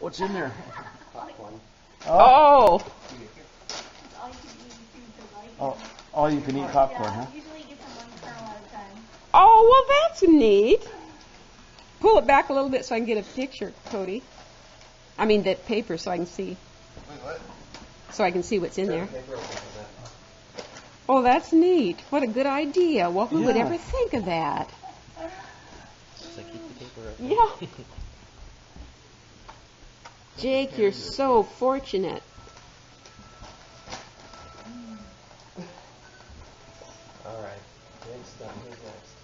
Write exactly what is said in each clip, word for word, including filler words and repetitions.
What's in there? Popcorn. Oh. Oh. Oh, all you can eat popcorn, huh? Usually you get them one kernel at a time. Oh, well, that's neat. Pull it back a little bit so I can get a picture, Cody. I mean, the paper so I can see. Wait, what? So I can see what's in there. Paper open for that. Oh, that's neat. What a good idea. Well, who would Yeah. ever think of that? So keep the paper open. Yeah. Jake, you're so fortunate. All right. Jake's done. Who's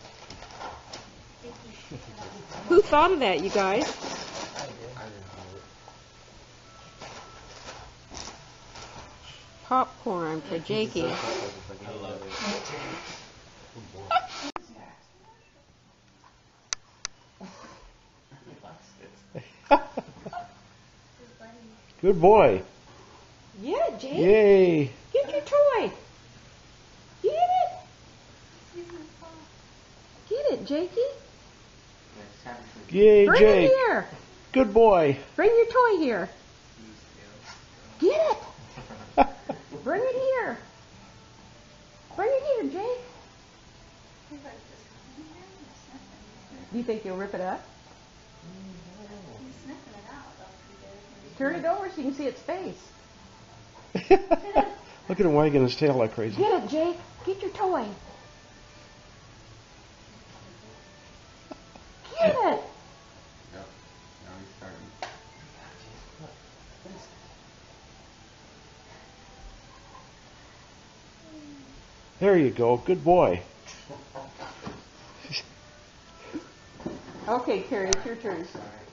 next? Who thought of that, you guys? I did. I didn't know it. Popcorn for Jakey. I love Good boy. Yeah, Jake. Yay. Get your toy. Get it. Get it, Jakey. Yay, Bring Jake. it here. Good boy. Bring your toy here. Get it. Bring it here. Bring it here, Jake. Do you think you'll rip it up? Turn it over so you can see its face. Look at him wagging his tail like crazy. Get it, Jake. Get your toy. Get it. Yep. Now he's starting. There you go. Good boy. Okay, Carrie, it's your turn. All right.